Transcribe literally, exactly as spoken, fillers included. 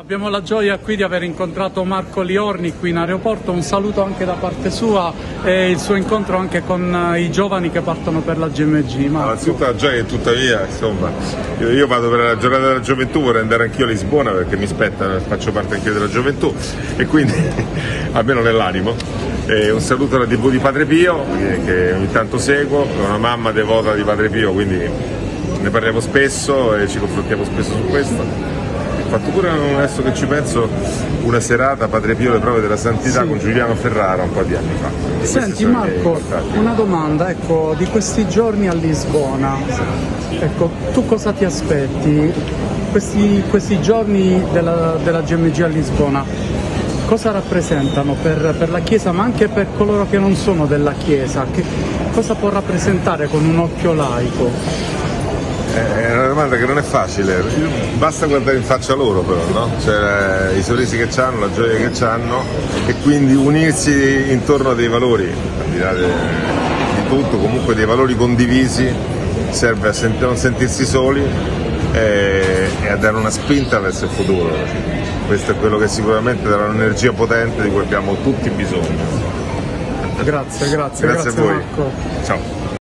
Abbiamo la gioia qui di aver incontrato Marco Liorni qui in aeroporto, un saluto anche da parte sua e il suo incontro anche con i giovani che partono per la G M G. Innanzitutto la gioia è tutta mia, insomma, io, io vado per la giornata della gioventù, vorrei andare anch'io a Lisbona perché mi spetta, faccio parte anch'io della gioventù e quindi almeno nell'animo. E un saluto alla tivù di Padre Pio che, che ogni tanto seguo, ho una mamma devota di Padre Pio, quindi ne parliamo spesso e ci confrontiamo spesso su questo. Ho fatto pure, adesso che ci penso, una serata Padre Pio le prove della santità sì. con Giuliano Ferrara un po' di anni fa. Quindi senti Marco, una domanda, ecco, di questi giorni a Lisbona, ecco, tu cosa ti aspetti? Questi, questi giorni della, della G M G a Lisbona, cosa rappresentano per, per la Chiesa, ma anche per coloro che non sono della Chiesa? Che, cosa può rappresentare con un occhio laico? È una domanda che non è facile, basta guardare in faccia loro però, no? Cioè, i sorrisi che hanno, la gioia che hanno e quindi unirsi intorno a dei valori, al di là di tutto, comunque dei valori condivisi, serve a sent- non sentirsi soli e, e a dare una spinta verso il futuro. Questo è quello che sicuramente darà un'energia potente di cui abbiamo tutti bisogno. Grazie, grazie, grazie, grazie a voi. Marco. Ciao.